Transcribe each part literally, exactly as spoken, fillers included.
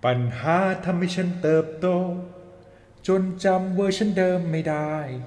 ปัญหาทำให้ฉันเติบโตจนจำเวอร์ชันเดิมไม่ได้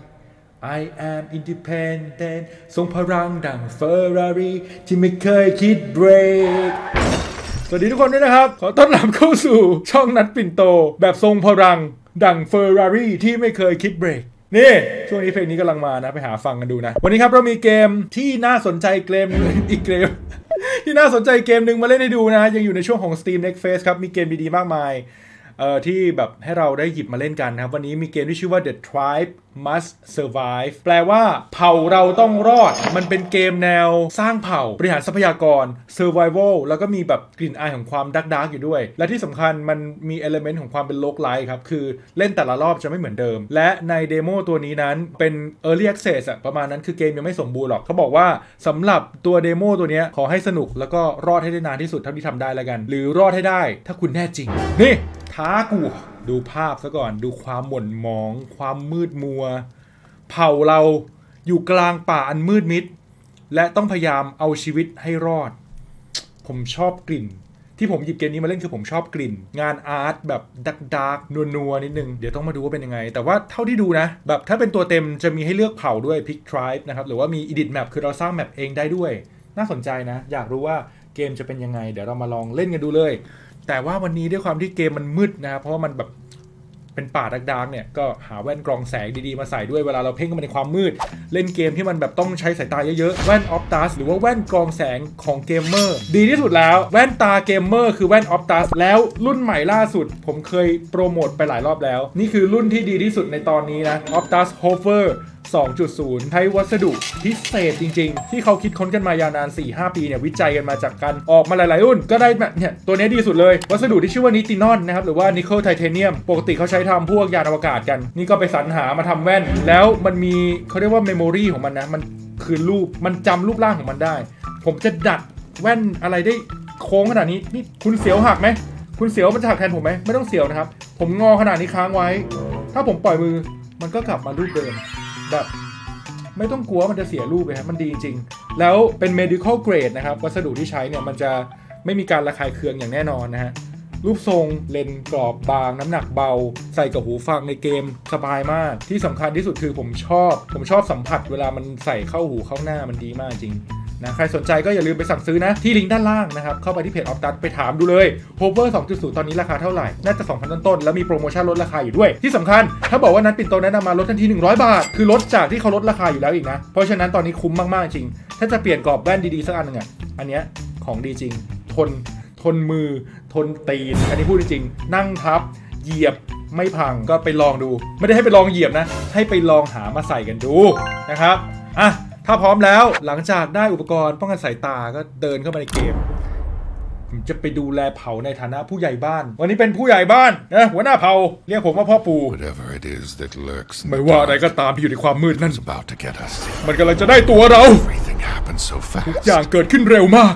I am independent ทรงพลังดัง Ferrari ที่ไม่เคยคิดเบรกสวัสดีทุกคนด้วยนะครับขอต้อนรับเข้าสู่ช่องนัดปิ่นโตแบบทรงพลังดัง Ferrari ที่ไม่เคยคิดเบรกนี่ช่วงนี้เพลงนี้กำลังมานะไปหาฟังกันดูนะวันนี้ครับเรามีเกมที่น่าสนใจเกมอีกเกมที่น่าสนใจเกมหนึ่งมาเล่นให้ดูนะยังอยู่ในช่วงของ Steam Next Phase ครับมีเกมดีๆมากมายเอ่อที่แบบให้เราได้หยิบมาเล่นกันนะครับวันนี้มีเกมที่ชื่อว่า The Tribe Must Survive แปลว่าเผ่าเราต้องรอดมันเป็นเกมแนวสร้างเผ่าบริหารทรัพยากร Survival แล้วก็มีแบบกลิ่นอายของความดักดักอยู่ด้วยและที่สำคัญมันมี element ของความเป็น roguelike ครับคือเล่นแต่ละรอบจะไม่เหมือนเดิมและในเดโมตัวนี้นั้นเป็น Early Access อะประมาณนั้นคือเกมยังไม่สมบูรณ์หรอกเขาบอกว่าสำหรับตัวเดโมตัวนี้ขอให้สนุกแล้วก็รอดให้ได้นานที่สุดเท่าที่ทำได้แล้วกันหรือรอดให้ได้ถ้าคุณแน่จริงนี่ท้ากูดูภาพซะก่อนดูความหม่นหมองความมืดมัวเผ่าเราอยู่กลางป่าอันมืดมิดและต้องพยายามเอาชีวิตให้รอดผมชอบกลิ่นที่ผมหยิบเกมนี้มาเล่นคือผมชอบกลิ่นงานอาร์ตแบบดักดักนัวนัวนิดนึงเดี๋ยวต้องมาดูว่าเป็นยังไงแต่ว่าเท่าที่ดูนะแบบถ้าเป็นตัวเต็มจะมีให้เลือกเผ่าด้วย Pick Tribe นะครับหรือว่ามี Edit Map คือเราสร้างแมปเองได้ด้วยน่าสนใจนะอยากรู้ว่าเกมจะเป็นยังไงเดี๋ยวเรามาลองเล่นกันดูเลยแต่ว่าวันนี้ด้วยความที่เกมมันมืดนะครับเพราะว่ามันแบบเป็นป่าดักๆเนี่ยก็หาแว่นกรองแสงดีๆมาใส่ด้วยเวลาเราเพ่งเข้ามาในความมืดเล่นเกมที่มันแบบต้องใช้สายตาเยอะๆแว่นออฟตัสหรือว่าแว่นกรองแสงของเกมเมอร์ดีที่สุดแล้วแว่นตาเกมเมอร์คือแว่นออฟตัสแล้วรุ่นใหม่ล่าสุดผมเคยโปรโมทไปหลายรอบแล้วนี่คือรุ่นที่ดีที่สุดในตอนนี้นะ Optus Hover สองจุดศูนย์ ใช้วัสดุพิเศษจริงๆที่เขาคิดค้นกันมายาวนาน สี่ห้า ปีเนี่ยวิจัยกันมาจากการออกมาหลายๆรุ่นก็ได้เนี่ยตัวนี้ดีสุดเลยวัสดุที่ชื่อว่านิตินอนนะครับหรือว่านิกเกิลไทเทเนียมปกติเขาใช้ทำพวกยานอวกาศกันนี่ก็ไปสรรหามาทำแว่นแล้วมันมีเขาเรียกว่าเมมโมรีของมันนะมันคือรูปมันจำรูปร่างของมันได้ผมจะดัดแว่นอะไรได้โค้งขนาดนี้นี่คุณเสียวหักไหมคุณเสียวมันจะหักแทนผมไหมไม่ต้องเสียวนะครับผมงอขนาดนี้ค้างไว้ถ้าผมปล่อยมือมันก็กลับมารูปเดิมแบบไม่ต้องกลัวมันจะเสียรูปเลยครับมันดีจริงๆแล้วเป็น medical grade นะครับวัสดุที่ใช้เนี่ยมันจะไม่มีการระคายเคืองอย่างแน่นอนนะฮะรูปทรงเลนกรอบบางน้ำหนักเบาใส่กับหูฟังในเกมสบายมากที่สำคัญที่สุดคือผมชอบผมชอบสัมผัสเวลามันใส่เข้าหูเข้าหน้ามันดีมากจริงนะใครสนใจก็อย่าลืมไปสั่งซื้อนะที่ลิงก์ด้านล่างนะครับเข้าไปที่เพจ Optus ไปถามดูเลย Hover สองจุดศูนย์ ตอนนี้ราคาเท่าไหร่น่าจะ สองพัน ต้นๆแล้วมีโปรโมชั่นลดราคาอยู่ด้วยที่สำคัญถ้าบอกว่านัดปิ่นโตแนะนำมาลดทันทีหนึ่งร้อยบาทคือลดจากที่เขาลดราคาอยู่แล้วอีกนะเพราะฉะนั้นตอนนี้คุ้มมากๆจริงถ้าจะเปลี่ยนกรอบแว่นดีๆสักอันนึงอ่ะอันเนี้ยของดีจริงทนทนมือทนตีนอันนี้พูดจริงนั่งทับเหยียบไม่พังก็ไปลองดูไม่ได้ให้ไปลองเหยียบนะให้ไปลองหามาใส่กันดูนะครับอ่ะถ้าพร้อมแล้วหลังจากได้อุปกรณ์ป้องกันสายตาก็เดินเข้ามาในเกมผมจะไปดูแลเผ่าในฐานะผู้ใหญ่บ้านวันนี้เป็นผู้ใหญ่บ้านนะหัวหน้าเผ่าเรียกผมว่าพ่อปู่ไม่ว่าอะไรก็ตามที่อยู่ในความมืดนั่นมันกำลังจะได้ตัวเราทุกอย่างเกิดขึ้นเร็วมาก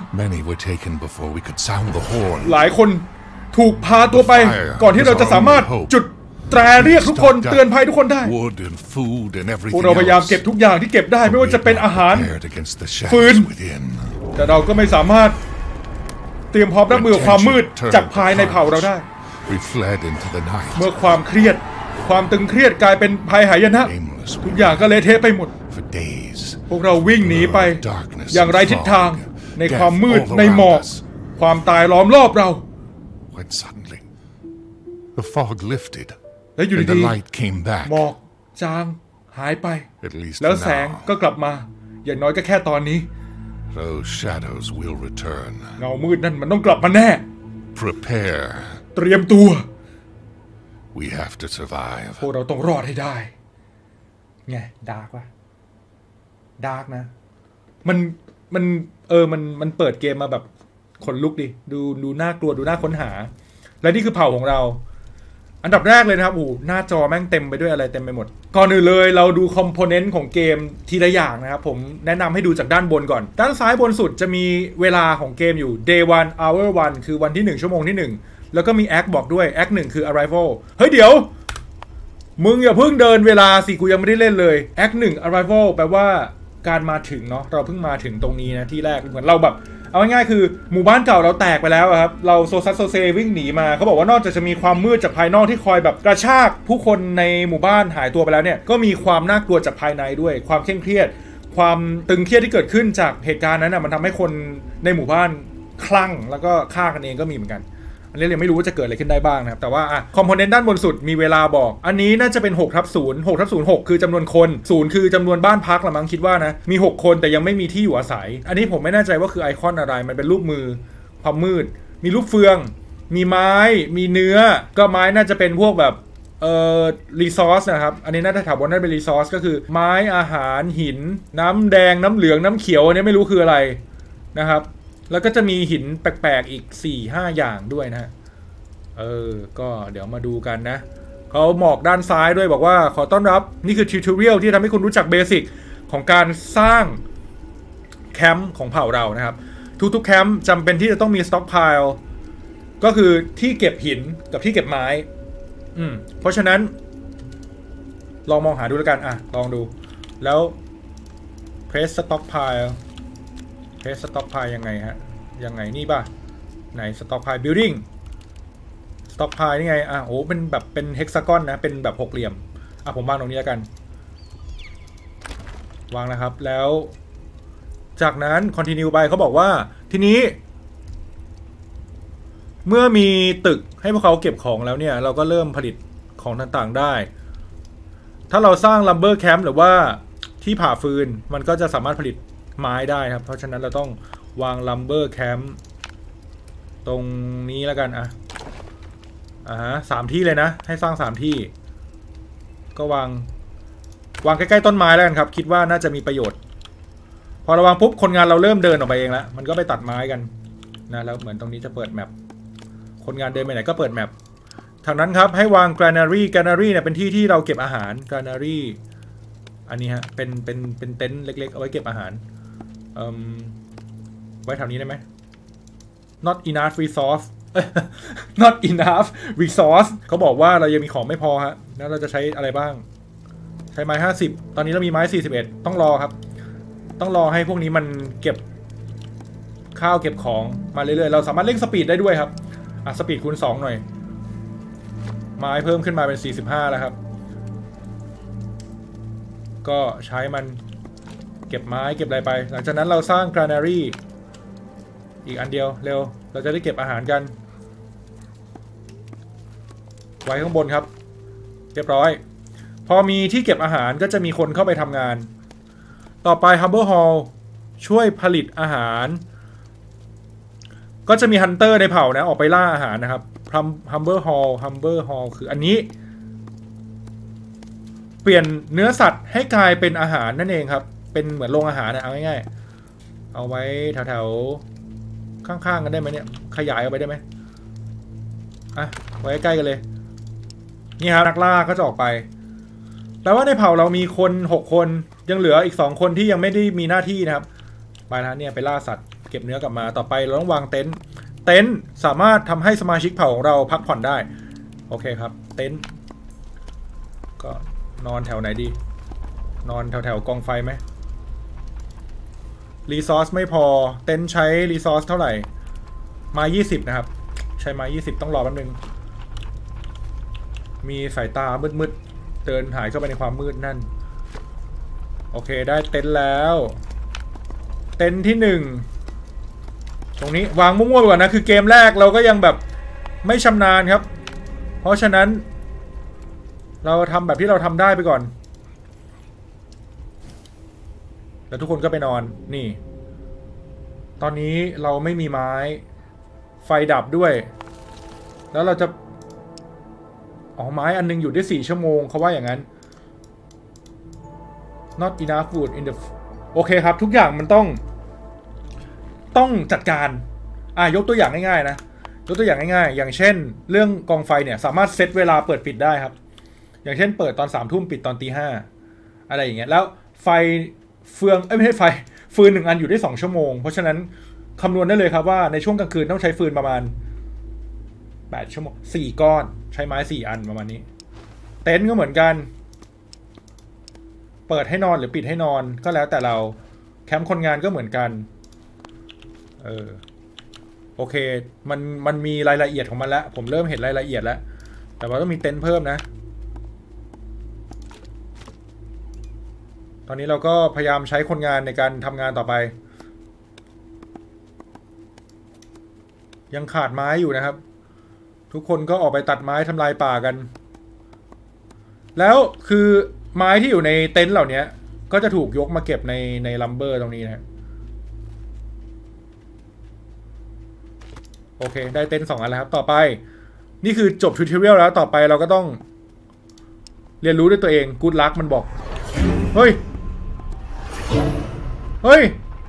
หลายคนถูกพาตัวไปก่อนที่เราจะสามารถจุดแตรเรียกทุกคนเตือนภัยทุกคนได้พวกเราพยายามเก็บทุกอย่างที่เก็บได้ไม่ว่าจะเป็นอาหารฟืนแต่เราก็ไม่สามารถเตรียมพร้อมรับมือความมืดจากภายในเผ่าเราได้เมื่อความเครียดความตึงเครียดกลายเป็นภัยหายนะทุกอย่างก็เละเทะไปหมดพวกเราวิ่งหนีไปอย่างไร้ทิศทางในความมืดในหมอกความตายล้อมรอบเราและอยู่ดีๆหมอกจางหายไปแล้วแสงก็กลับมาอย่างน้อยก็แค่ตอนนี้เงามืดนั่นมันต้องกลับมาแน่เตรียมตัวพวกเราต้องรอดให้ได้ไงดาร์กว่ะดาร์กนะมันมันเออมันมันเปิดเกมมาแบบขนลุกดิดูดูน่ากลัวดูน่าค้นหาและนี่คือเผ่าของเราอันดับแรกเลยนะครับโอ้หน้าจอแม่งเต็มไปด้วยอะไรเต็มไปหมดก่อนอื่นเลยเราดูคอมโพเนนต์ของเกมทีละอย่างนะครับผมแนะนำให้ดูจากด้านบนก่อนด้านซ้ายบนสุดจะมีเวลาของเกมอยู่ day one hour one คือวันที่หนึ่งชั่วโมงที่หนึ่งแล้วก็มี act บอกด้วย act หนึ่งคือ arrival เฮ้ยเดี๋ยวมึงอย่าเพิ่งเดินเวลาสิกูยังไม่ได้เล่นเลย act หนึ่ง arrival แปลว่าการมาถึงเนาะเราเพิ่งมาถึงตรงนี้นะที่แรกเหมือนเราแบบเอาง่ายๆคือหมู่บ้านเก่าเราแตกไปแล้วครับเราโซซัสโซเซวิ่งหนีมาเขาบอกว่านอกจากจะมีความมืดจากภายนอกที่คอยแบบกระชากผู้คนในหมู่บ้านหายตัวไปแล้วเนี่ยก็มีความน่ากลัวจากภายในด้วยความเคร่งเครียดความตึงเครียดที่เกิดขึ้นจากเหตุการณ์นั้นนะมันทำให้คนในหมู่บ้านคลั่งแล้วก็ฆ่ากันเองก็มีเหมือนกันอันนี้ยังไม่รู้ว่าจะเกิดอะไรขึ้นได้บ้างนะครับแต่ว่าอะคอมโพเนนต์ด้านบนสุดมีเวลาบอกอันนี้น่าจะเป็นหกทับศูนย์ หกทับศูนย์ หกคือจำนวนคนศูนย์คือจำนวนบ้านพักละมั้งคิดว่านะมีหกคนแต่ยังไม่มีที่อยู่อาศัยอันนี้ผมไม่แน่ใจว่าคือไอคอนอะไรมันเป็นรูปมือความมืดมีรูปเฟืองมีไม้มีเนื้อก็ไม้น่าจะเป็นพวกแบบเอ่อรีซอสนะครับอันนี้น่าจะถามว่าน่าเป็นรีซอสก็คือไม้อาหารหินน้ำแดงน้ำเหลืองน้ำเขียวอันนี้ไม่รู้คืออะไรนะครับแล้วก็จะมีหินแปลกๆอีก สี่ห้า อย่างด้วยนะเออก็เดี๋ยวมาดูกันนะเขาหมอกด้านซ้ายด้วยบอกว่าขอต้อนรับนี่คือทิวทอเรียลที่ทำให้คุณรู้จักเบสิกของการสร้างแคมป์ของเผ่าเรานะครับทุกๆแคมป์จำเป็นที่จะต้องมีสต็อกไพล์ก็คือที่เก็บหินกับที่เก็บไม้อืมเพราะฉะนั้นลองมองหาดูแล้วกันอ่ะลองดูแล้ว press stock pile press stock pile ยังไงฮะยังไงนี่ป่ะไหน stock pile buildingสต็อกพายนี่ไงอ่ะโอ้เป็นแบบเป็นเฮกซากอนนะเป็นแบบหกเหลี่ยมอ่ะผมวางตรงนี้แล้วกันวางนะครับแล้วจากนั้นคอนติเนียไปเขาบอกว่าทีนี้เมื่อมีตึกให้พวกเขาเก็บของแล้วเนี่ยเราก็เริ่มผลิตของต่างๆได้ถ้าเราสร้างลัมเบอร์แคมป์หรือว่าที่ผ่าฟืนมันก็จะสามารถผลิตไม้ได้ครับเพราะฉะนั้นเราต้องวางลัมเบอร์แคมป์ตรงนี้แล้วกันอ่ะอ่าฮะสามที่เลยนะให้สร้างสามที่ก็วางวางใกล้ๆต้นไม้แล้วกันครับคิดว่าน่าจะมีประโยชน์พอเราวางปุ๊บคนงานเราเริ่มเดินออกไปเองแล้วมันก็ไปตัดไม้กันนะแล้วเหมือนตรงนี้จะเปิดแมปคนงานเดินไปไหนก็เปิดแมปทางนั้นครับให้วางแกรนารีแกรนารีเนี่ยเป็นที่ที่เราเก็บอาหารแกรนารีอันนี้ฮะเป็นเป็นเป็นเต็นท์เล็กๆเอาไว้เก็บอาหารเอ่อไว้แถวนี้ได้ไหม not enough resource not enough resource เขาบอกว่าเรายังมีของไม่พอฮะแล้วเราจะใช้อะไรบ้างใช้ไม้ห้าสิบตอนนี้เรามีไม้สี่สิบเอ็ดต้องรอครับต้องรอให้พวกนี้มันเก็บข้าวเก็บของมาเรื่อยๆเราสามารถเร่งสปีดได้ด้วยครับอ่ะสปีดคูณสองหน่อยไม้เพิ่มขึ้นมาเป็นสี่สิบห้าแล้วครับก็ใช้มันเก็บไม้เก็บอะไรไปหลังจากนั้นเราสร้าง granary อีกอันเดียวเร็วเราจะได้เก็บอาหารกันไว้ข้างบนครับเรียบร้อยพอมีที่เก็บอาหารก็จะมีคนเข้าไปทำงานต่อไป Humber Hall ช่วยผลิตอาหารก็จะมีฮันเตอร์ในเผ่านะออกไปล่าอาหารนะครับ Humber Hall Humber Hall คืออันนี้เปลี่ยนเนื้อสัตว์ให้กลายเป็นอาหารนั่นเองครับเป็นเหมือนโรงอาหารนะเอาง่ายๆเอาไว้แถวๆข้างๆกันได้ไหมเนี่ยขยายออกไปได้ไหมอ่ะไว้ใกล้กันเลยนี่ครับนักล่าก็จะออกไปแปลว่าในเผ่าเรามีคนหกคนยังเหลืออีกสองคนที่ยังไม่ได้มีหน้าที่นะครับไปนะเนี่ยไปล่าสัตว์เก็บเนื้อกลับมาต่อไปเราต้องวางเต็นท์เต็นท์สามารถทำให้สมาชิกเผ่าของเราพักผ่อนได้โอเคครับเต็นท์ก็นอนแถวไหนดีนอนแถวแถวกองไฟไหมรีซอสไม่พอเต็นท์ใช้รีซอสเท่าไหร่มายี่สิบนะครับใช้มายี่สิบต้องรอแป๊บนึงมีสายตามืดๆเดินหายเข้าไปในความมืดนั่นโอเคได้เต็นท์แล้วเต็นท์ที่หนึ่งตรงนี้วางมั่วๆไปก่อนนะคือเกมแรกเราก็ยังแบบไม่ชำนาญครับเพราะฉะนั้นเราทำแบบที่เราทำได้ไปก่อนแล้วทุกคนก็ไปนอนนี่ตอนนี้เราไม่มีไม้ไฟดับด้วยแล้วเราจะอ๋อไม้อันนึงอยู่ได้สี่ชั่วโมงเขาว่าอย่างนั้น not enough food in the โอเคครับทุกอย่างมันต้องต้องจัดการอ่ะยกตัวอย่างง่ายๆนะยกตัวอย่างง่ายๆอย่างเช่นเรื่องกองไฟเนี่ยสามารถเซตเวลาเปิดปิดได้ครับอย่างเช่นเปิดตอนสามทุ่มปิดตอนตีห้าอะไรอย่างเงี้ยแล้วไฟเฟืองเอ้ยไม่ใช่ไฟฟืนหนึ่งอันอยู่ได้สองชั่วโมงเพราะฉะนั้นคำนวณได้เลยครับว่าในช่วงกลางคืนต้องใช้ฟืนประมาณแปดชั่วโมงสี่ก้อนใช้ไม้สี่อันประมาณนี้เต็นท์ก็เหมือนกันเปิดให้นอนหรือปิดให้นอนก็แล้วแต่เราแคมป์คนงานก็เหมือนกันเอออโอเคมันมันมีรายละเอียดของมันแล้วผมเริ่มเห็นรายละเอียดแล้วแต่ว่าต้องมีเต็นท์เพิ่มนะตอนนี้เราก็พยายามใช้คนงานในการทำงานต่อไปยังขาดไม้อยู่นะครับทุกคนก็ออกไปตัดไม้ทำลายป่ากันแล้วคือไม้ที่อยู่ในเต็นท์เหล่านี้ก็จะถูกยกมาเก็บในในลัมเบอร์ตรงนี้นะโอเคได้เต็นท์สองอันแล้วครับต่อไปนี่คือจบทูตอเรียลแล้วต่อไปเราก็ต้องเรียนรู้ด้วยตัวเองกู๊ดลักมันบอกเฮ้ยเฮ้ย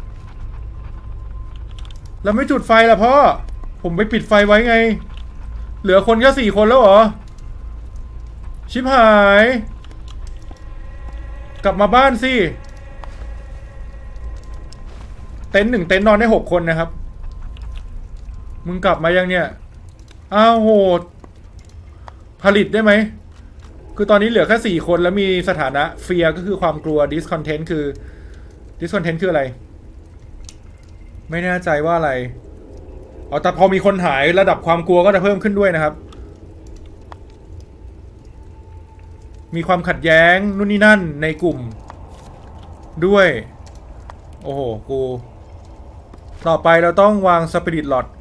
เราไม่จุดไฟล่ะพ่อผมไปปิดไฟไว้ไงเหลือคนแค่สี่คนแล้วเหรอชิบหายกลับมาบ้านสิเต็นท์หนึ่งเต็นท์นอนได้หกคนนะครับมึงกลับมายังเนี่ยอ้าวโหดผลิตได้ไหมคือตอนนี้เหลือแค่สี่คนแล้วมีสถานะเฟียก็คือความกลัว discontent คือ discontent คืออะไรไม่แน่ใจว่าอะไรอ๋อแต่พอมีคนหายระดับความกลัวก็จะเพิ่มขึ้นด้วยนะครับมีความขัดแย้งนู่นนี่นั่นในกลุ่มด้วยโอ้โหกูต่อไปเราต้องวางสปิริตหลอด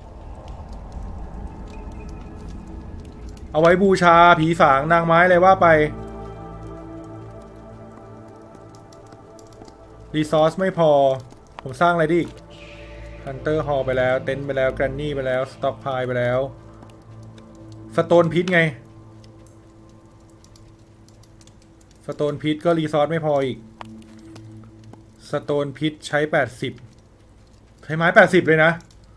เอาไว้บูชาผีสางนางไม้อะไรว่าไปรีซอสไม่พอผมสร้างอะไรดิฮันเตอร์ฮอลไปแล้วเต็นท์ไปแล้วแกรนนี่ไปแล้วสต็อกพายไปแล้วสโตนพิษไงสโตนพิษก็รีซอสไม่พออีกสโตนพิษใช้แปดสิบใช้ไม้แปดสิบเลยนะ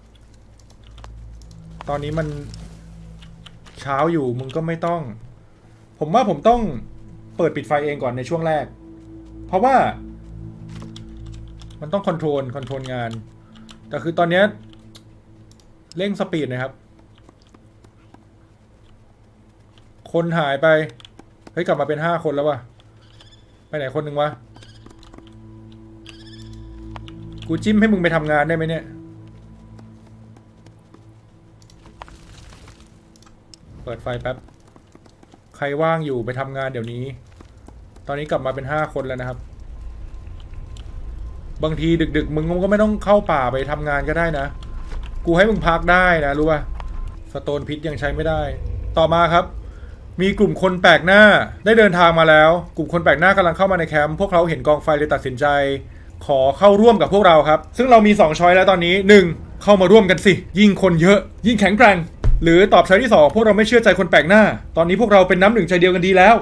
ตอนนี้มันเช้าอยู่มึงก็ไม่ต้องผมว่าผมต้องเปิดปิดไฟเองก่อนในช่วงแรกเพราะว่ามันต้องคอนโทรลคอนโทรลงานแต่คือตอนนี้เร่งสปีดนะครับคนหายไปเฮ้ยกลับมาเป็นห้าคนแล้ววะไปไหนคนหนึ่งวะกูจิ้มให้มึงไปทำงานได้ไหมเนี่ยเปิดไฟแป๊บใครว่างอยู่ไปทำงานเดี๋ยวนี้ตอนนี้กลับมาเป็นห้าคนแล้วนะครับบางทีดึกๆมึงก็ไม่ต้องเข้าป่าไปทำงานก็ได้นะกูให้มึงพักได้นะรู้ป่ะสโตนพิษยังใช้ไม่ได้ต่อมาครับมีกลุ่มคนแปลกหน้าได้เดินทางมาแล้วกลุ่มคนแปลกหน้ากำลังเข้ามาในแคมป์พวกเขาเห็นกองไฟเลยตัดสินใจขอเข้าร่วมกับพวกเราครับซึ่งเรามีสองช้อยแล้วตอนนี้หนึ่งเข้ามาร่วมกันสิยิ่งคนเยอะยิ่งแข็งแกร่งหรือตอบช้อยที่สองพวกเราไม่เชื่อใจคนแปลกหน้าตอนนี้พวกเราเป็นน้ำหนึ่งใจเดียวกันดีแล้ว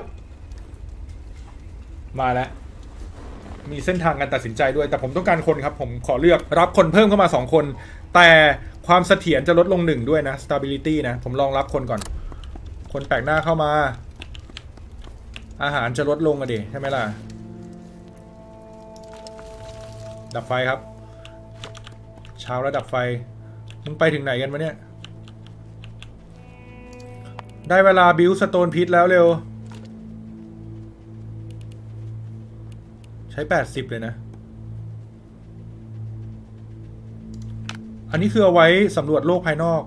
มาแล้วมีเส้นทางการตัดสินใจด้วยแต่ผมต้องการคนครับผมขอเลือกรับคนเพิ่มเข้ามาสองคนแต่ความเสถียรจะลดลงหนึ่งด้วยนะ stability นะผมลองรับคนก่อนคนแปลกหน้าเข้ามาอาหารจะลดลงอะดิใช่ไหมล่ะดับไฟครับเช้าแล้วดับไฟมึงไปถึงไหนกันวะเนี่ยได้เวลาบิวสโตนพิษแล้วเร็วใช้แปดสิบเลยนะอันนี้คือเอาไว้สำรวจโลกภายนอก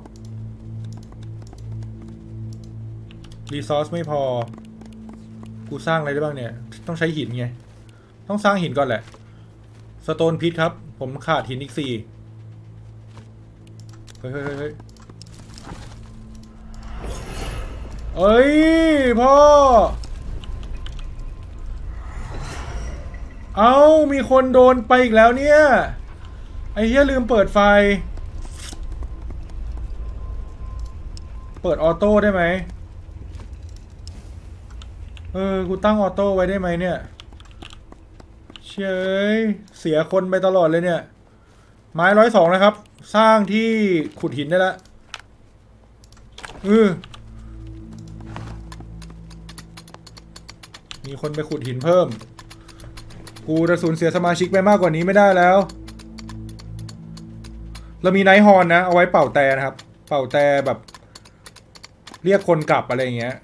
รีซอสไม่พอกูสร้างอะไรได้บ้างเนี่ยต้องใช้หินไงต้องสร้างหินก่อนแหละสโตนพิษครับผมขาดหินอีกสี่เฮ้ยเฮ้ยเฮ้ยเอ้ยพ่อเอ้ามีคนโดนไปอีกแล้วเนี่ยไอ้เหี้ยลืมเปิดไฟเปิดออโต้ได้ไหมเออกูตั้งออโต้ไว้ได้ไหมเนี่ยเชยเสียคนไปตลอดเลยเนี่ยไม้ร้อยสองนะครับสร้างที่ขุดหินได้แล้วเออมีคนไปขุดหินเพิ่มกูจะสูญเสียสมาชิกไปมากกว่านี้ไม่ได้แล้วเรามีไนท์ฮอร์นนะเอาไว้เป่าแต่นะครับเป่าแต่แบบเรียกคนกลับอะไรอย่างเงี้ย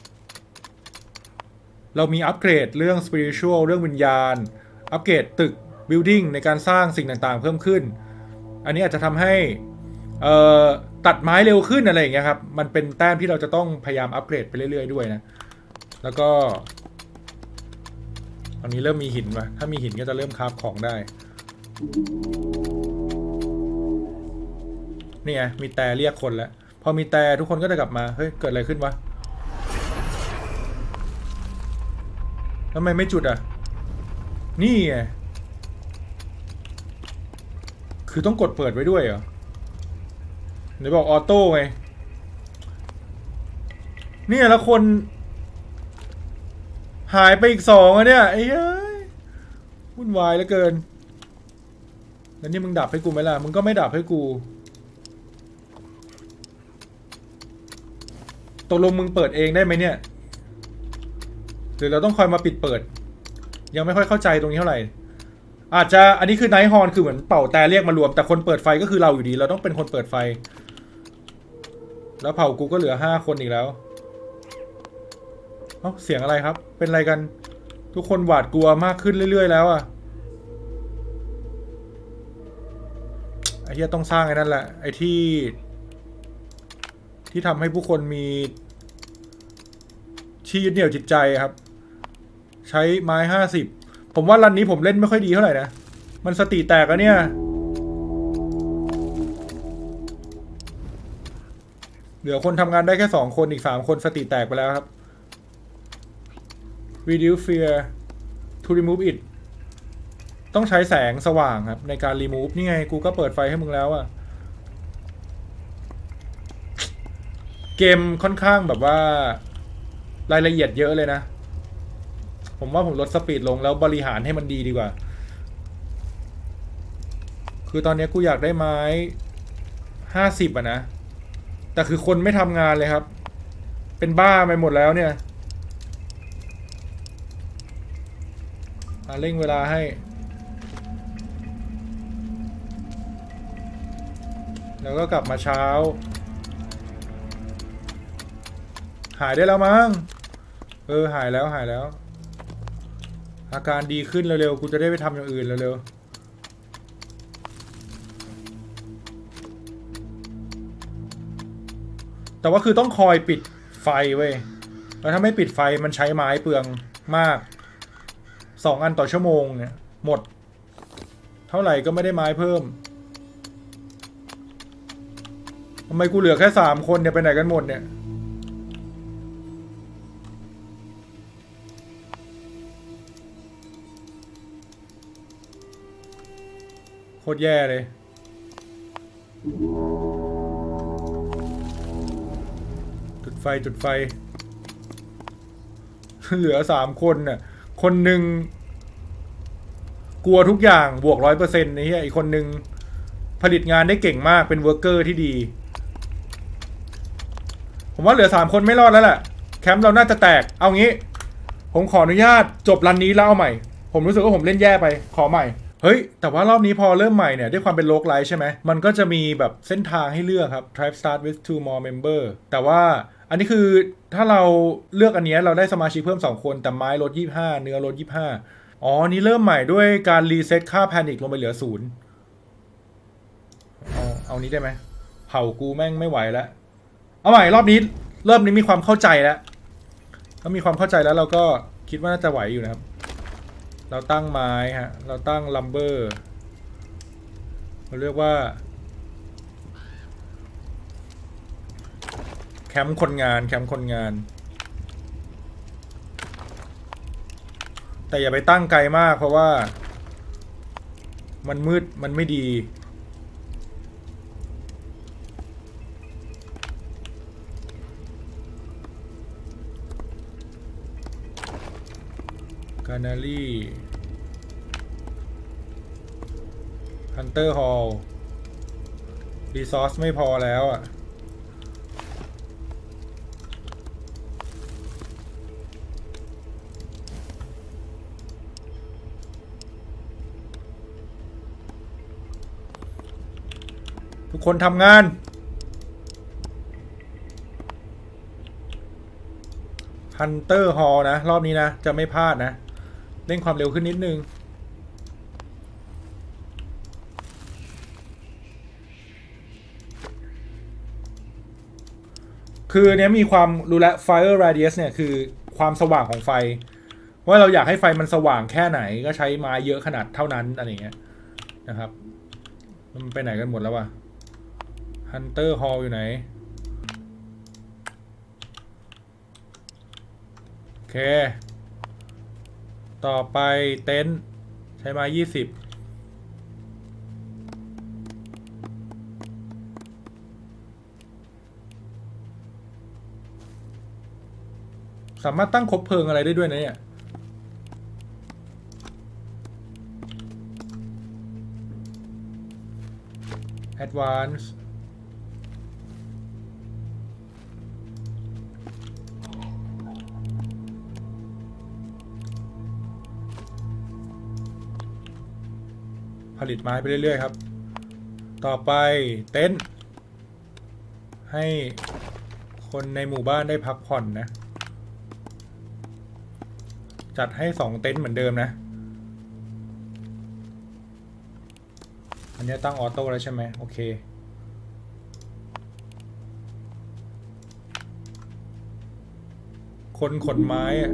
เรามีอัปเกรดเรื่อง spiritual เรื่องวิญญาณอัปเกรดตึก building ในการสร้างสิ่งต่างๆเพิ่มขึ้นอันนี้อาจจะทำให้เอ่อตัดไม้เร็วขึ้นอะไรอย่างเงี้ยครับมันเป็นแต้มที่เราจะต้องพยายามอัปเกรดไปเรื่อยๆด้วยนะแล้วก็ตอนนี้เริ่มมีหินว่ะถ้ามีหินก็จะเริ่มคราฟของได้นี่ไงมีแต่เรียกคนแล้วพอมีแต่ทุกคนก็จะกลับมาเฮ้ยเกิดอะไรขึ้นวะทำไมไม่จุดอ่ะนี่ไงคือต้องกดเปิดไว้ด้วยเหรอเดี๋ยวบอกออโต้ไงนี่แล้วคนหายไปอีกสองอะเนี่ยไอ้เฮ้ยวุ่นวายเหลือเกินแล้วนี่มึงดับให้กูไหมล่ะมึงก็ไม่ดับให้กูตกลงมึงเปิดเองได้ไหมเนี่ยหรือเราต้องคอยมาปิดเปิดยังไม่ค่อยเข้าใจตรงนี้เท่าไหร่อาจจะอันนี้คือไนท์ฮอร์นคือเหมือนเป่าแต่เรียกมารวมแต่คนเปิดไฟก็คือเราอยู่ดีเราต้องเป็นคนเปิดไฟแล้วเผ่ากูก็เหลือห้าคนอีกแล้วเอ้าเสียงอะไรครับเป็นอะไรกันทุกคนหวาดกลัวมากขึ้นเรื่อยๆแล้วอ่ะไอ้ที่ต้องสร้างไอ้นั่นแหละไอ้ที่ที่ทำให้ผู้คนมีที่ยึดเหนี่ยวจิตใจครับใช้ไม้ห้าสิบผมว่ารันนี้ผมเล่นไม่ค่อยดีเท่าไหร่นะมันสติแตกอะเนี่ยเหลือคนทำงานได้แค่สองคนอีกสามคนสติแตกไปแล้วครับ reduce fear to remove it ต้องใช้แสงสว่างครับในการ remove นี่ไงกูก็เปิดไฟให้มึงแล้วอะเกมค่อนข้างแบบว่ารายละเอียดเยอะเลยนะผมว่าผมลดสปีดลงแล้วบริหารให้มันดีดีกว่าคือตอนนี้กูอยากได้ไม้ห้าสิบอะนะแต่คือคนไม่ทำงานเลยครับเป็นบ้าไปหมดแล้วเนี่ยเร่งเวลาให้แล้วก็กลับมาเช้าหายได้แล้วมั้งเออหายแล้วหายแล้วอาการดีขึ้นเร็วๆกูจะได้ไปทำอย่างอื่นเร็วๆแต่ว่าคือต้องคอยปิดไฟเว้ยแล้วถ้าไม่ปิดไฟมันใช้ไม้เปลืองมากสองอันต่อชั่วโมงเนี่ยหมดเท่าไหร่ก็ไม่ได้ไม้เพิ่มทำไมกูเหลือแค่สามคนเนี่ยไปไหนกันหมดเนี่ยโคตรแย่เลยจุดไฟจุดไฟเหลือสามคนน่ะคนหนึ่งกลัวทุกอย่างบวกร้อยเปอร์เซ็นต์ไอ้เหี้ยอีกคนหนึ่งผลิตงานได้เก่งมากเป็นเวิร์กเกอร์ที่ดีผมว่าเหลือสามคนไม่รอดแล้วแหละแคมป์เราน่าจะแตกเอางี้ผมขออนุญาตจบรันนี้แล้วเอาใหม่ผมรู้สึกว่าผมเล่นแย่ไปขอใหม่เฮ้ยแต่ว่ารอบนี้พอเริ่มใหม่เนี่ยด้วยความเป็นโลกไลท์ใช่ไหมมันก็จะมีแบบเส้นทางให้เลือกครับ Tribe start with two more member แต่ว่าอันนี้คือถ้าเราเลือกอันนี้เราได้สมาชิกเพิ่มสองคนแต่ไม้ลดยี่สิบห้าเนื้อลดยี่สิบห้าอ๋อนี่เริ่มใหม่ด้วยการรีเซ็ตค่าแพนิคลงไปเหลือศูนย์เอาเอานี้ได้ไหมเผากูแม่งไม่ไหวแล้วเอาใหม่รอบนี้เริ่มนี้มีความเข้าใจแล้วถ้ามีความเข้าใจแล้วเราก็คิดว่าน่าจะไหวอยู่นะครับเราตั้งไม้ฮะเราตั้งลัมเบอร์เราเรียกว่าแคมป์คนงานแคมป์คนงานแต่อย่าไปตั้งไกลมากเพราะว่ามันมืดมันไม่ดีกานารีฮันเตอร์ฮอลล์รีซอสไม่พอแล้วอ่ะทุกคนทำงานฮันเตอร์ฮอลล์นะรอบนี้นะจะไม่พลาดนะเร่งความเร็วขึ้นนิดนึงคือเนี้ยมีความรู้แล้ว fire radius เนี่ยคือความสว่างของไฟว่าเราอยากให้ไฟมันสว่างแค่ไหนก็ใช้ไม้เยอะขนาดเท่านั้นอะไรเงี้ยนะครับมันไปไหนกันหมดแล้ววะ Hunter Hall อยู่ไหนโอเคต่อไปเต็นท์ใช้ไม้ยี่สิบสามารถตั้งคบเพลิงอะไรได้ด้วยนะเนี่ย Advance ผลิตไม้ไปเรื่อยๆครับต่อไปเต็นท์ให้คนในหมู่บ้านได้พักผ่อนนะจัดให้สองเต็นท์เหมือนเดิมนะอันนี้ตั้งออโต้แล้วใช่ไหมโอเคคนขนไม้อะ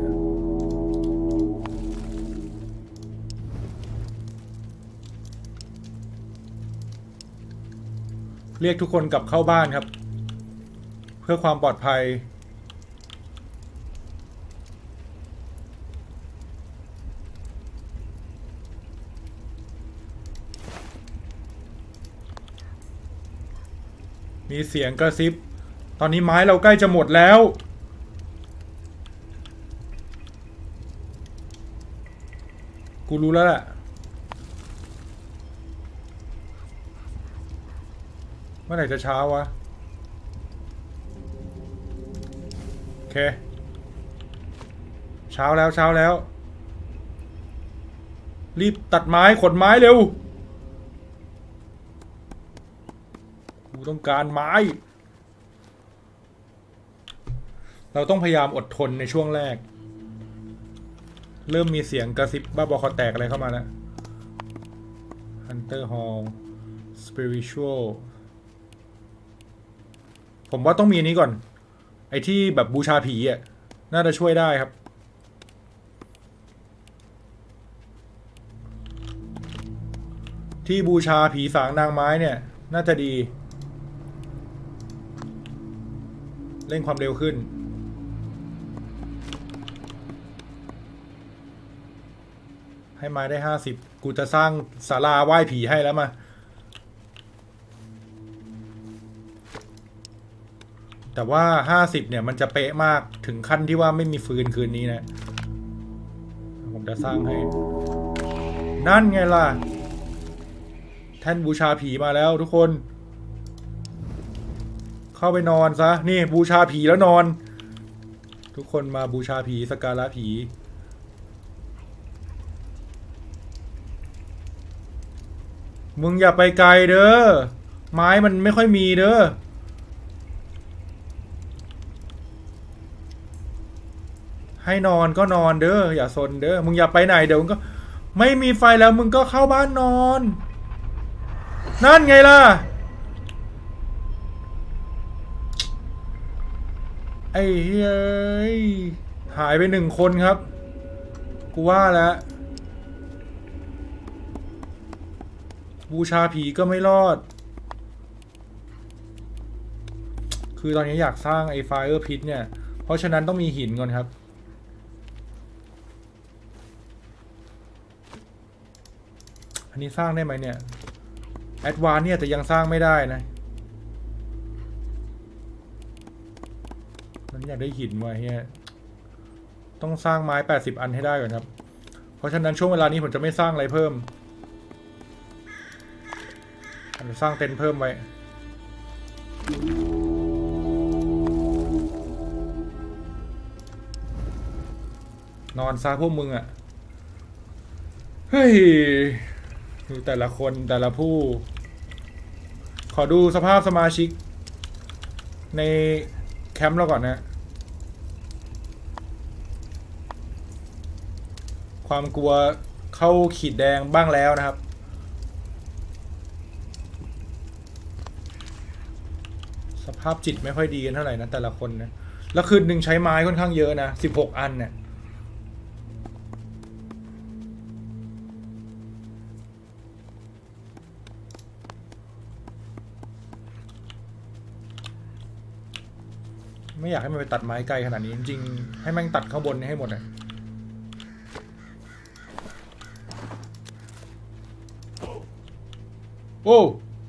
เรียกทุกคนกลับเข้าบ้านครับเพื่อความปลอดภัยมีเสียงกระซิบตอนนี้ไม้เราใกล้จะหมดแล้วกูรู้แล้วแหละเมื่อไหร่จะเช้าวะโอเคเช้าแล้วเช้าแล้วรีบตัดไม้ขนไม้เร็วกูต้องการไม้เราต้องพยายามอดทนในช่วงแรกเริ่มมีเสียงกระซิบบ้าบอคอแตกอะไรเข้ามาแล้ว Hunter Hall Spiritual ผมว่าต้องมีอันนี้ก่อนไอ้ที่แบบบูชาผีอ่ะน่าจะช่วยได้ครับที่บูชาผีสางนางไม้เนี่ยน่าจะดีเร่งความเร็วขึ้นให้ไม้ได้ห้าสิบกูจะสร้างศาลาไหว้ผีให้แล้วมาแต่ว่าห้าสิบเนี่ยมันจะเป๊ะมากถึงขั้นที่ว่าไม่มีฟืนคืนนี้นะผมจะสร้างให้นั่นไงล่ะแท่นบูชาผีมาแล้วทุกคนเข้าไปนอนซะนี่บูชาผีแล้วนอนทุกคนมาบูชาผีสักการะผีมึงอย่าไปไกลเด้อไม้มันไม่ค่อยมีเด้อให้นอนก็นอนเด้ออย่าซนเด้อมึงอย่าไปไหนเดี๋ยวมึงก็ไม่มีไฟแล้วมึงก็เข้าบ้านนอนนั่นไงล่ะไอ้เฮ้ยหายไปหนึ่งคนครับกูว่าแล้วบูชาผีก็ไม่รอดคือตอนนี้อยากสร้างไอ้ไฟเออร์พิทเนี่ยเพราะฉะนั้นต้องมีหินก่อนครับอันนี้สร้างได้ไหมเนี่ยแอดวานซ์เนี่ยแต่ยังสร้างไม่ได้นะมันอยากได้หินว่ะเฮียต้องสร้างไม้แปดสิบอันให้ได้ก่อนครับเพราะฉะนั้นช่วงเวลานี้ผมจะไม่สร้างอะไรเพิ่มจะสร้างเต็นท์เพิ่มไว้นอนซะพวกมึงอ่ะเฮ้ยดูแต่ละคนแต่ละผู้ขอดูสภาพสมาชิกในแคมป์เราก่อนนะความกลัวเข้าขีดแดงบ้างแล้วนะครับสภาพจิตไม่ค่อยดีกันเท่าไหร่นะแต่ละคนนะแล้วคืนหนึ่งใช้ไม้ค่อนข้างเยอะนะสิบหกอันเนี่ยไม่อยากให้มันไปตัดไม้ไกลขนาดนี้จริงๆให้แม่งตัดข้างบนให้หมดนะโอ้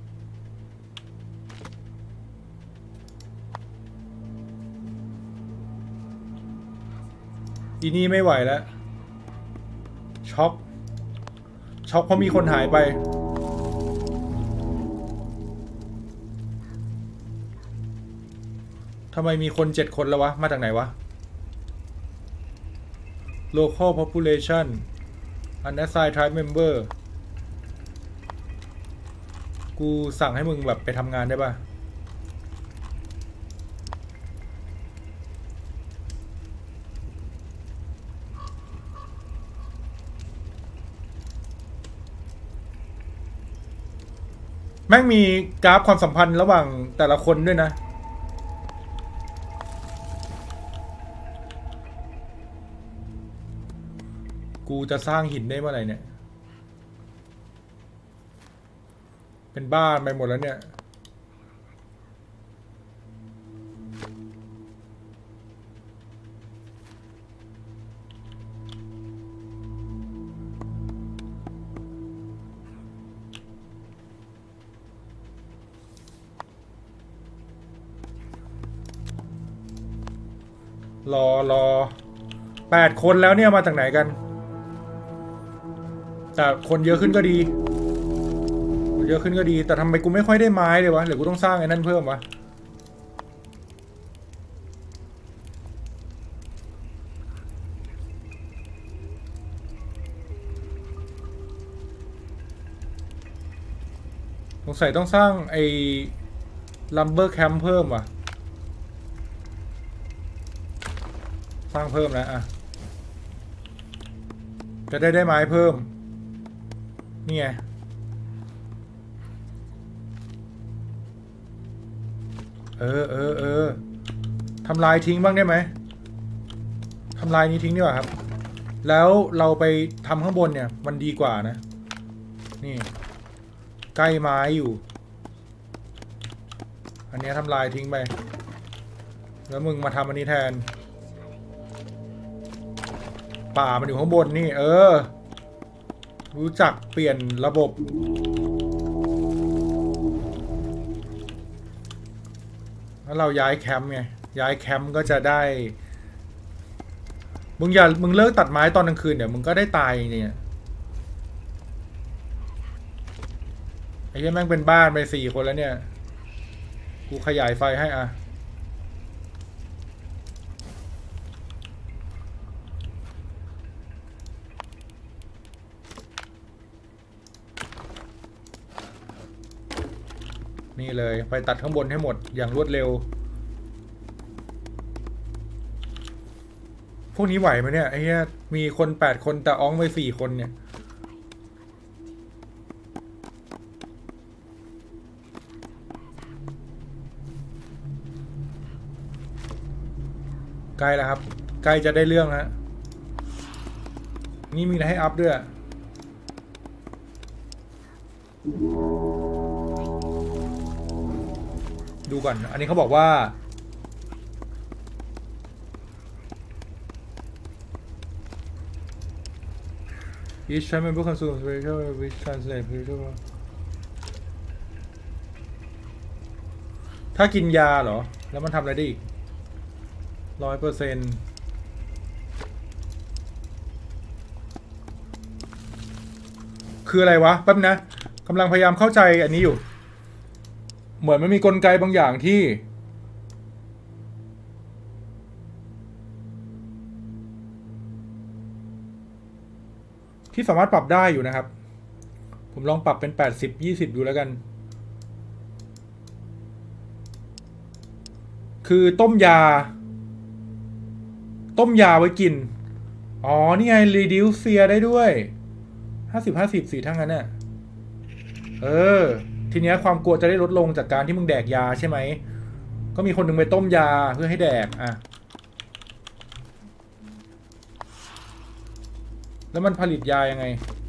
อีนี่ไม่ไหวแล้วช็อกช็อกเพราะมีคนหายไปทำไมมีคนเจ็ดคนแล้ววะมาจากไหนวะ local population unassigned tribe member กูสั่งให้มึงแบบไปทำงานได้ป่ะแม่งมีกราฟความสัมพันธ์ระหว่างแต่ละคนด้วยนะกูจะสร้างหินได้เมื่อไหร่เนี่ยเป็นบ้านไปหมดแล้วเนี่ยรอรอแปดคนแล้วเนี่ยมาจากไหนกันแต่คนเยอะขึ้นก็ดีเยอะขึ้นก็ดีแต่ทำไมกูไม่ค่อยได้ไม้เลยวะหรือกูต้องสร้างไอ้นั่นเพิ่มวะสงสัยต้องสร้างไอ้ลัมเบอร์แคมป์เพิ่มว่ะสร้างเพิ่มแล้วอ่ะจะได้ได้ไม้เพิ่มนี่ไงเออเออเออทำลายทิ้งบ้างได้ไหมทำลายนี้ทิ้งดีกว่าครับแล้วเราไปทำข้างบนเนี่ยมันดีกว่านะนี่ใกล้ไม้อยู่อันนี้ทำลายทิ้งไปแล้วมึงมาทำอันนี้แทนป่ามันอยู่ข้างบนนี่เออรู้จักเปลี่ยนระบบแล้วเราย้ายแคมป์ไงย้ายแคมป์ก็จะได้มึงอย่ามึงเลิกตัดไม้ตอนกลางคืนเดี๋ยวมึงก็ได้ตายเนี่ยไอ้เหี้ยแม่งเป็นบ้านไปสี่คนแล้วเนี่ยกูขยายไฟให้อ่ะนี่เลยไปตัดข้างบนให้หมดอย่างรวดเร็วพวกนี้ไหวไหมเนี่ยไอ้เหี้ยมีคนแปดคนแต่อ้องไปสี่คนเนี่ยใกล้แล้วครับใกล้จะได้เรื่องฮะนี่มีอะไรให้อัพด้วยดูก่อนอันนี้เขาบอกว่าeach time member consumes spiritual which translate spiritual ถ้ากินยาเหรอแล้วมันทำอะไรได้อีกร้อยเปอร์เซ็นต์คืออะไรวะแป๊บนะกำลังพยายามเข้าใจอันนี้อยู่เหมือนมันมีกลไกบางอย่างที่ที่สามารถปรับได้อยู่นะครับผมลองปรับเป็นแปดสิบ ยี่สิบดูแล้วกันคือต้มยาต้มยาไว้กินอ๋อนี่ไง reduce fear ได้ด้วยห้าสิบ ห้าสิบ สี่ทั้งนั้นเนี่ยเออทีเนี้ยความกลัวจะได้ลดลงจากการที่มึงแดกยาใช่ไหมก็มีคนหนึ่งไปต้มยาเพื่อให้แดกอ่ะแล้วมันผลิตยายังไง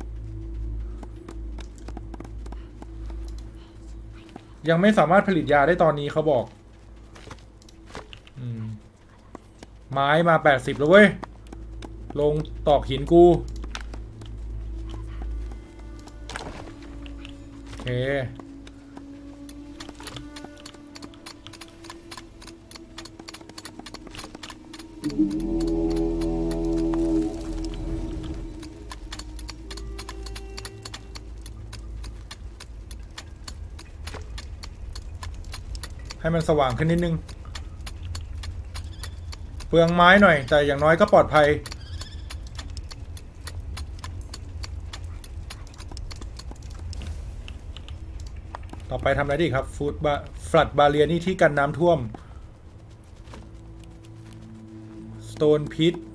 ยังไม่สามารถผลิตยาได้ตอนนี้เขาบอกอืมไม้มาแปดสิบแล้วเว้ยลงตอกหินกูโอเคให้มันสว่างขึ้นนิดนึงเปลืองไม้หน่อยแต่อย่างน้อยก็ปลอดภัยต่อไปทำอะไรดีครับฟูดบาฟลัดบาเรียนี่ที่กันน้ำท่วมสโตนพิท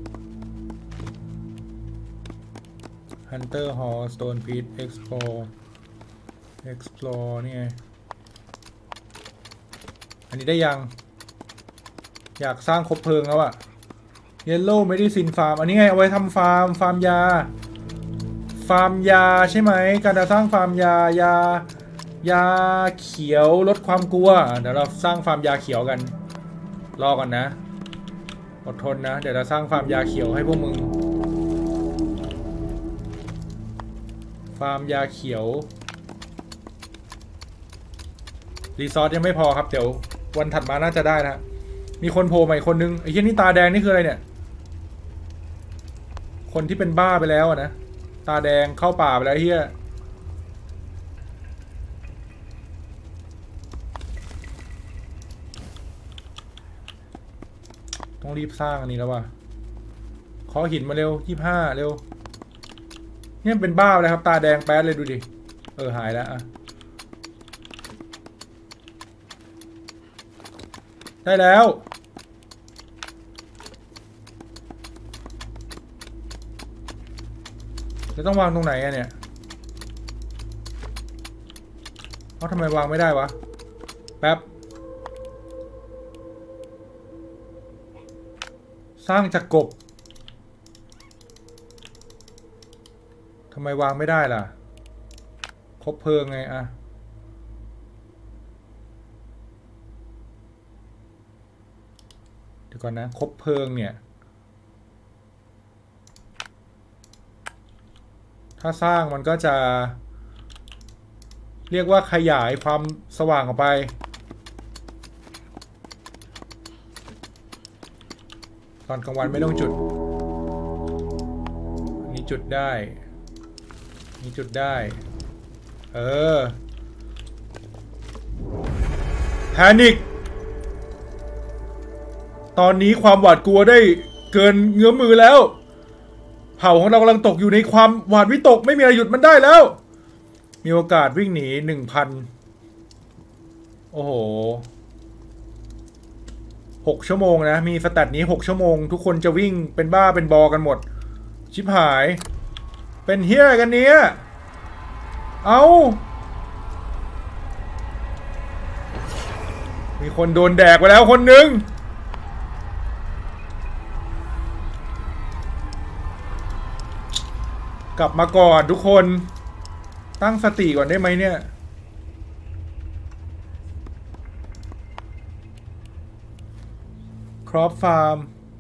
ฮันเตอร์ฮอลสโตนพิทเอ็กซ์พลอร์เอ็กซ์พลอร์นี่ไงอันนี้ได้ยังอยากสร้างคบเพลิงแล้วอะ Yellow Medicine Farm อันนี้ไงเอาไว้ทำฟาร์มฟาร์มยาฟาร์มยาใช่ไหมการจะสร้างฟาร์มยายายาเขียวลดความกลัวเดี๋ยวเราสร้างฟาร์มยาเขียวกันรอก่อนนะอดทนนะเดี๋ยวเราสร้างฟาร์มยาเขียวให้พวกมึงฟาร์มยาเขียวรีซอสยังไม่พอครับเดี๋ยววันถัดมาน่าจะได้นะมีคนโผล่ใหม่คนนึงไอ้เหี้ยนี่ตาแดงนี่คืออะไรเนี่ยคนที่เป็นบ้าไปแล้วนะตาแดงเข้าป่าไปแล้วเหี้ยต้องรีบสร้างอันนี้แล้วว่ะขอหินมาเร็วยี่ห้าเร็วเนี่ยเป็นบ้าเลยครับตาแดงแป๊ดเลยดูดิเออหายแล้วอะได้แล้วจะต้องวางตรงไหนอะเนี่ยเพราะทำไมวางไม่ได้วะแป๊บสร้างจากกบทำไมวางไม่ได้ล่ะคบเพลิงไงอะเดี๋ยวก่อนนะคบเพลิงเนี่ยถ้าสร้างมันก็จะเรียกว่าขยายความสว่างออกไปตอนกลางวันไม่ต้องจุดนี่จุดได้นี่จุดได้เออแพนิคตอนนี้ความหวาดกลัวได้เกินเงื้อมมือแล้วเผ่าของเรากำลังตกอยู่ในความหวาดวิตกไม่มีอะไรหยุดมันได้แล้วมีโอกาสวิ่งหนีหนึ่งพันโอ้โหหกชั่วโมงนะมีสแตทนี้หกชั่วโมงทุกคนจะวิ่งเป็นบ้าเป็นบอกันหมดชิบหายเป็นเฮี้ยกันเนี้ยเอามีคนโดนแดกไปแล้วคนหนึ่งกลับมาก่อนทุกคนตั้งสติก่อนได้ไหมเนี่ยครอปฟาร์ม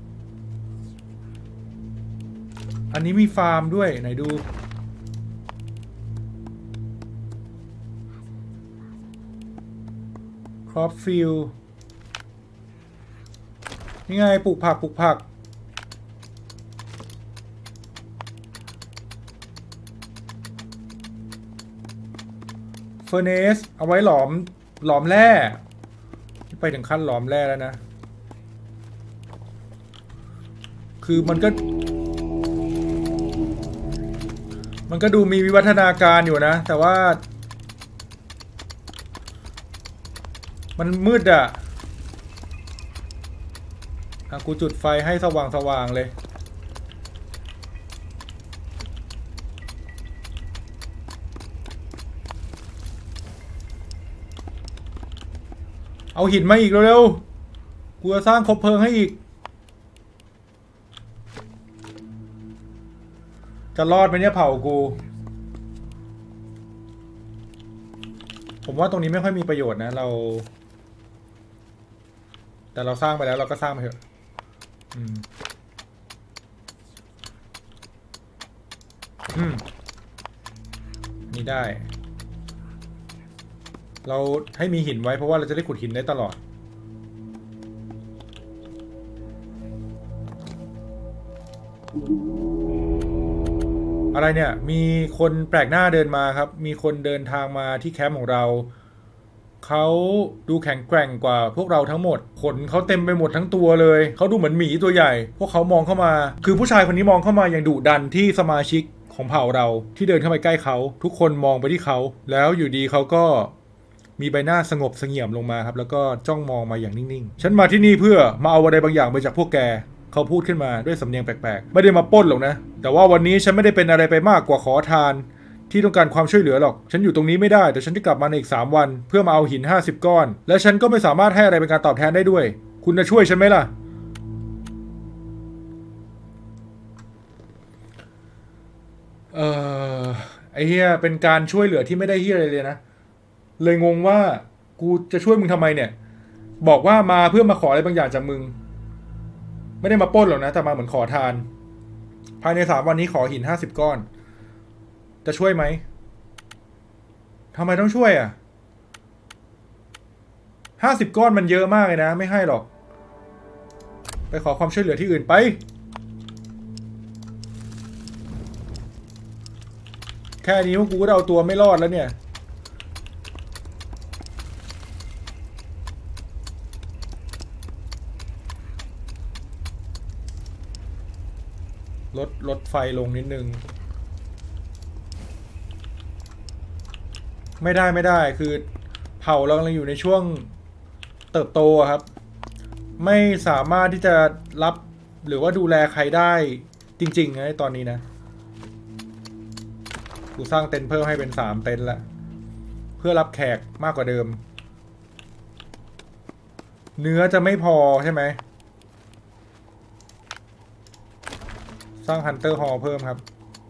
อันนี้มีฟาร์มด้วยไหนดูครอปฟิลนี่ไงปลูกผักปลูกผักเฟอร์เนสเอาไว้หลอมหลอมแร่ไปถึงขั้นหลอมแร่แล้วนะคือมันก็มันก็ดูมีวิวัฒนาการอยู่นะแต่ว่ามันมืดอ่ะอ่ะกูจุดไฟให้สว่างสว่างเลยเอาหินมาอีกเร็วๆกูจะสร้างคบเพลิงให้อีกจะรอดไหมเนี่ยเผากูผมว่าตรงนี้ไม่ค่อยมีประโยชน์นะเราแต่เราสร้างไปแล้วเราก็สร้างไปเถอะอืมอืมนี่ได้เราให้มีหินไว้เพราะว่าเราจะได้ขุดหินได้ตลอดอะไรเนี่ยมีคนแปลกหน้าเดินมาครับมีคนเดินทางมาที่แคมป์ของเราเขาดูแข็งแกร่งกว่าพวกเราทั้งหมดขนเขาเต็มไปหมดทั้งตัวเลยเขาดูเหมือนหมีตัวใหญ่พวกเขามองเข้ามาคือผู้ชายคนนี้มองเข้ามาอย่างดุดันที่สมาชิกของเผ่าเราที่เดินเข้าไปใกล้เขาทุกคนมองไปที่เขาแล้วอยู่ดีเขาก็มีใบหน้าสงบเสงี่ยมลงมาครับแล้วก็จ้องมองมาอย่างนิ่งๆฉันมาที่นี่เพื่อมาเอาอะไรบางอย่างไปจากพวกแกเขาพูดขึ้นมาด้วยสำเนียงแปลกๆไม่ได้มาปล้นหรอกนะแต่ว่าวันนี้ฉันไม่ได้เป็นอะไรไปมากกว่าขอทานที่ต้องการความช่วยเหลือหรอกฉันอยู่ตรงนี้ไม่ได้แต่ฉันจะกลับมาในอีกสามวันเพื่อมาเอาหินห้าสิบก้อนและฉันก็ไม่สามารถให้อะไรเป็นการตอบแทนได้ด้วยคุณจะช่วยฉันไหมล่ะเออไอ้เหี้ยเป็นการช่วยเหลือที่ไม่ได้เหี้ยอะไรเลยนะเลยงงว่ากูจะช่วยมึงทำไมเนี่ยบอกว่ามาเพื่อมาขออะไรบางอย่างจากมึงไม่ได้มาปล้นหรอกนะแต่มาเหมือนขอทานภายในสามวันนี้ขอหินห้าสิบก้อนจะช่วยไหมทำไมต้องช่วยอ่ะห้าสิบก้อนมันเยอะมากเลยนะไม่ให้หรอกไปขอความช่วยเหลือที่อื่นไปแค่นี้พวกกูก็เอาตัวไม่รอดแล้วเนี่ยลดลดไฟลงนิดนึงไม่ได้ไม่ได้คือเผ่าเรากำลังอยู่ในช่วงเติบโตครับไม่สามารถที่จะรับหรือว่าดูแลใครได้จริงๆนะตอนนี้นะกูสร้างเต็นท์เพิ่มให้เป็นสามเต็นท์ละเพื่อรับแขกมากกว่าเดิมเนื้อจะไม่พอใช่ไหมสร้างฮันเตอร์ฮอลเพิ่มครับ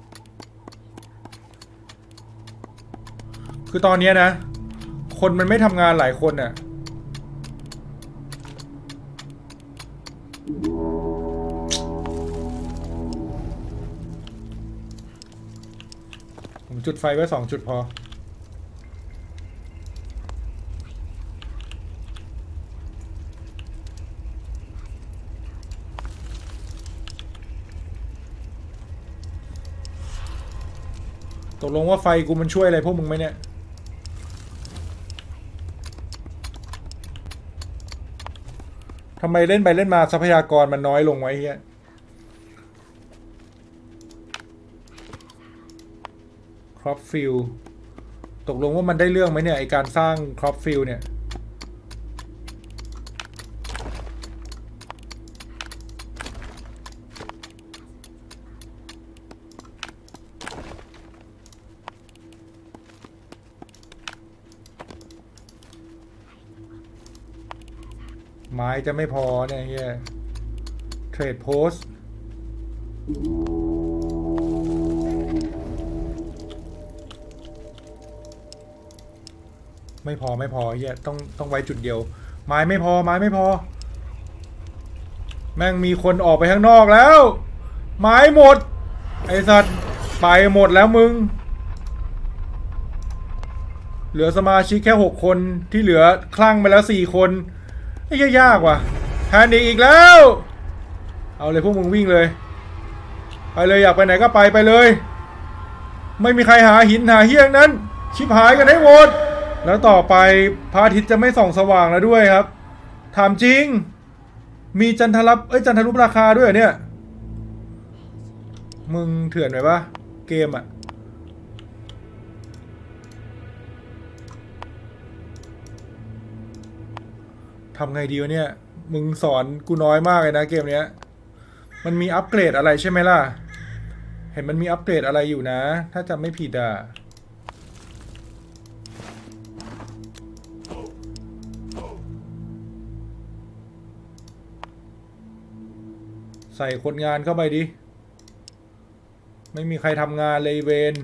คือตอนนี้นะคนมันไม่ทำงานหลายคนน่ะผมจุดไฟไว้สองจุดพอตกลงว่าไฟกูมันช่วยอะไรพวกมึงไหมเนี่ยทำไมเล่นไปเล่นมาทรัพยากรมันน้อยลงไว้เฮียครอปฟิลตกลงว่ามันได้เรื่องไหมเนี่ยไอการสร้างครอปฟิลเนี่ยไม้จะไม่พอเนี่ยเฮียเทรดโพสไม่พอไม่พอเฮียต้องต้องไว้จุดเดียวไม้ไม่พอไม้ไม่พอแม่งมีคนออกไปข้างนอกแล้วไม้หมดไอสัตว์ไปหมดแล้วมึงเหลือสมาชิกแค่หกคนที่เหลือคลั่งไปแล้วสี่คนไอ้ยากว่ะแพนิคอีกแล้วเอาเลยพวกมึงวิ่งเลยไปเลยอยากไปไหนก็ไปไปเลยไม่มีใครหาหินหาเฮี้ยงนั้นชิบหายกันให้หมดแล้วต่อไปพระอาทิตย์จะไม่ส่องสว่างแล้วด้วยครับถามจริงมีจันทรับเอ้ยจันทรุปราคาด้วยเนี่ยมึงเถื่อนไหมวะเกมอะทำไงดีวะเนี่ยมึงสอนกูน้อยมากเลยนะเกมเนี้ยมันมีอัปเกรดอะไรใช่ไหมล่ะเห็นมันมีอัปเกรดอะไรอยู่นะถ้าจำไม่ผิดอ่ะใส่คนงานเข้าไปดิไม่มีใครทำงานเลยเวน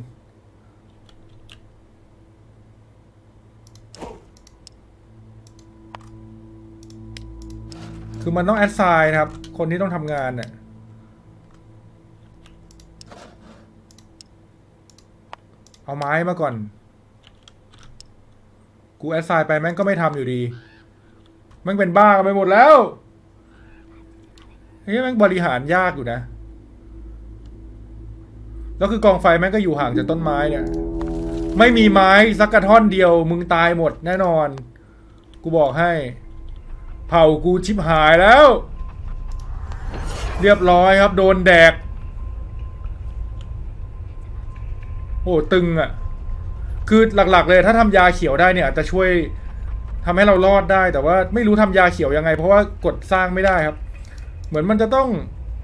คือมันต้องแอดไซน์ครับคนที่ต้องทำงานเนี่ยเอาไม้มาก่อนกูแอดไซน์ไปแม่งก็ไม่ทำอยู่ดีแม่งเป็นบ้ากันไปหมดแล้วเฮ้ยแม่งบริหารยากอยู่นะแล้วคือกองไฟแม่งก็อยู่ห่างจากต้นไม้เนี่ยไม่มีไม้สักกระท่อนเดียวมึงตายหมดแน่นอนกูบอกให้เผากูชิบหายแล้วเรียบร้อยครับโดนแดกโอ้ตึงอ่ะคือหลักๆเลยถ้าทำยาเขียวได้เนี่ยจะช่วยทำให้เรารอดได้แต่ว่าไม่รู้ทำยาเขียวยังไงเพราะว่ากดสร้างไม่ได้ครับเหมือนมันจะต้อง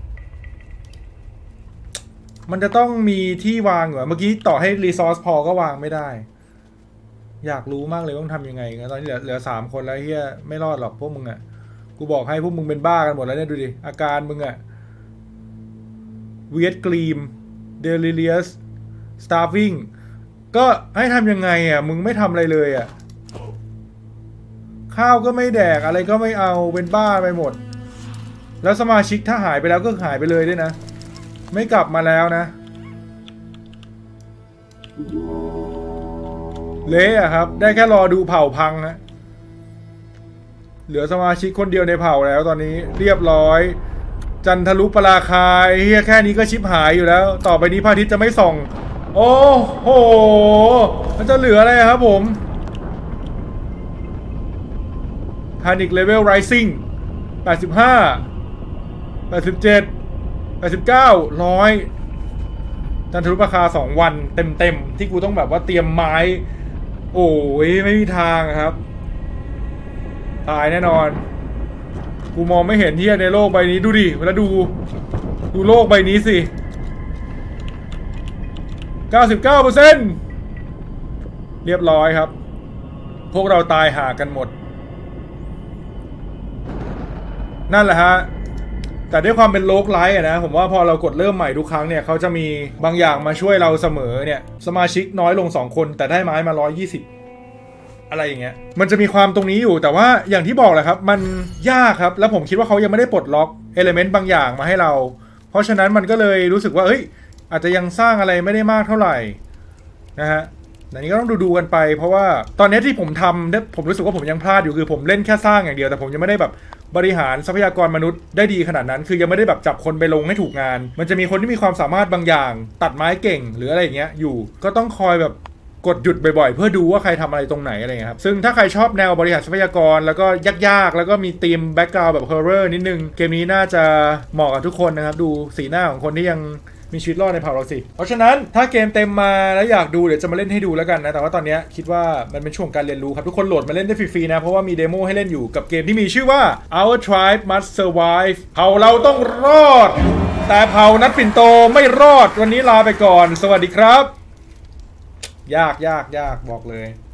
มันจะต้องมีที่วางเหรอเมื่อกี้ต่อให้รีซอสพอก็วางไม่ได้อยากรู้มากเลยต้องทำยังไงตอนนี้เหลือเหลือสามคนแล้วเฮียไม่รอดหรอกพวกมึงอ่ะกูบอกให้พวกมึงเป็นบ้ากันหมดแล้วเนี่ยดูดิอาการมึงอ่ะเวียดกรีมเดลิเลียสสตาร์ฟิงก็ให้ทำยังไงอ่ะมึงไม่ทำอะไรเลยอ่ะข้าวก็ไม่แดกอะไรก็ไม่เอาเป็นบ้าไปหมดแล้วสมาชิกถ้าหายไปแล้วก็หายไปเลยด้วยนะไม่กลับมาแล้วนะเละอะครับได้แค่รอดูเผ่าพังนะเหลือสมาชิกคนเดียวในเผ่าแล้วตอนนี้เรียบร้อยจันทรุปราคาเฮียแค่นี้ก็ชิบหายอยู่แล้วต่อไปนี้พระอาทิตย์จะไม่ส่องโอ้โหมันจะเหลืออะไรครับผม Panic Level Rising แปดสิบห้า แปดสิบเจ็ด แปดสิบเก้า ร้อยจันทรุปราคาสองวันเต็มๆที่กูต้องแบบว่าเตรียมไม้โอ้ยไม่มีทางครับตายแน่นอนกูมองไม่เห็นที่ในโลกใบนี้ดูดิเวลาดูดูโลกใบนี้สิ เก้าสิบเก้าเปอร์เซ็นต์ เรียบร้อยครับพวกเราตายหากันหมดนั่นแหละฮะแต่ด้วยความเป็นโลกไลท์นะผมว่าพอเรากดเริ่มใหม่ทุกครั้งเนี่ยเขาจะมีบางอย่างมาช่วยเราเสมอเนี่ยสมาชิกน้อยลงสองคนแต่ได้ไม้มาหนึ่งร้อยยี่สิบอะไรอย่างเงี้ยมันจะมีความตรงนี้อยู่แต่ว่าอย่างที่บอกแหละครับมันยากครับแล้วผมคิดว่าเขายังไม่ได้ปลดล็อกเอลิเมนต์บางอย่างมาให้เราเพราะฉะนั้นมันก็เลยรู้สึกว่าเฮ้ยอาจจะยังสร้างอะไรไม่ได้มากเท่าไหร่นะฮะอันนี้ก็ต้องดูดูกันไปเพราะว่าตอนนี้ที่ผมทำผมรู้สึกว่าผมยังพลาดอยู่คือผมเล่นแค่สร้างอย่างเดียวแต่ผมยังไม่ได้แบบบริหารทรัพยากรมนุษย์ได้ดีขนาดนั้นคือยังไม่ได้แบบจับคนไปลงให้ถูกงานมันจะมีคนที่มีความสามารถบางอย่างตัดไม้เก่งหรืออะไรอย่างเงี้ยอยู่ก็ต้องคอยแบบกดหยุดบ่อยๆเพื่อดูว่าใครทำอะไรตรงไหนอะไรเงี้ยครับซึ่งถ้าใครชอบแนวบริหารทรัพยากรแล้วก็ยากๆแล้วก็มีธีมแบ็กกราวด์แบบฮอร์เรอร์นิดนึงเกมนี้น่าจะเหมาะกับทุกคนนะครับดูสีหน้าของคนที่ยังมีชีวิตรอดในเผ่าเราสิเพราะฉะนั้นถ้าเกมเต็มมาแล้วอยากดูเดี๋ยวจะมาเล่นให้ดูแล้วกันนะแต่ว่าตอนนี้คิดว่ามันเป็นช่วงการเรียนรู้ครับทุกคนโหลดมาเล่นได้ฟรีๆนะเพราะว่ามีเดโมให้เล่นอยู่กับเกมที่มีชื่อว่า Our Tribe Must Survive เผ่าเราต้องรอดแต่เผ่านัดปิ่นโตไม่รอดวันนี้ลาไปก่อนสวัสดีครับยากยากยากบอกเลย